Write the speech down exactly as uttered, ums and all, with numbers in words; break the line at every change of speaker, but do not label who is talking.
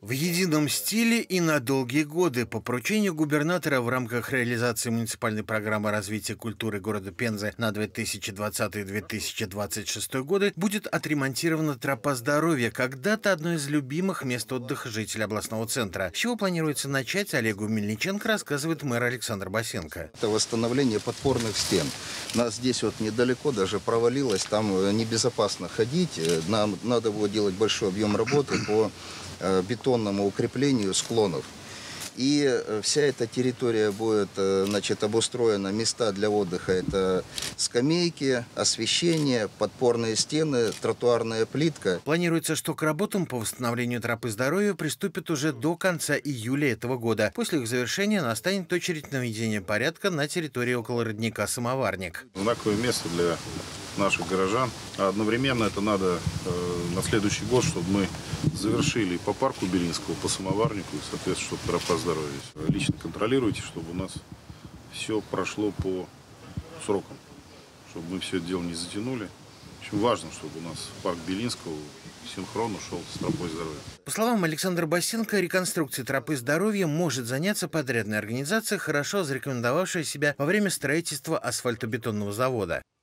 В едином стиле и на долгие годы по поручению губернатора в рамках реализации муниципальной программы развития культуры города Пензы на две тысячи двадцатый — две тысячи двадцать шестой годы будет отремонтирована тропа здоровья, когда-то одно из любимых мест отдыха жителей областного центра. С чего планируется начать, Олегу Мельниченко рассказывает мэр Александр Басенко.
Это восстановление подпорных стен. Нас здесь вот недалеко даже провалилось, там небезопасно ходить. Нам надо было делать большой объем работы по бетонному укреплению склонов. И вся эта территория будет, значит, обустроена, места для отдыха. Это скамейки, освещение, подпорные стены, тротуарная плитка.
Планируется, что к работам по восстановлению тропы здоровья приступят уже до конца июля этого года. После их завершения настанет очередь наведения порядка на территории около родника Самоварник.
Знаковое место для наших горожан. А одновременно это надо э, на следующий год, чтобы мы завершили по парку Белинского, по Самоварнику и, соответственно, чтобы тропа здоровья. Лично контролируйте, чтобы у нас все прошло по срокам, чтобы мы все это дело не затянули. Очень важно, чтобы у нас парк Белинского синхронно шел с тропой здоровья.
По словам Александра Басенко, реконструкцией тропы здоровья может заняться подрядная организация, хорошо зарекомендовавшая себя во время строительства асфальтобетонного завода.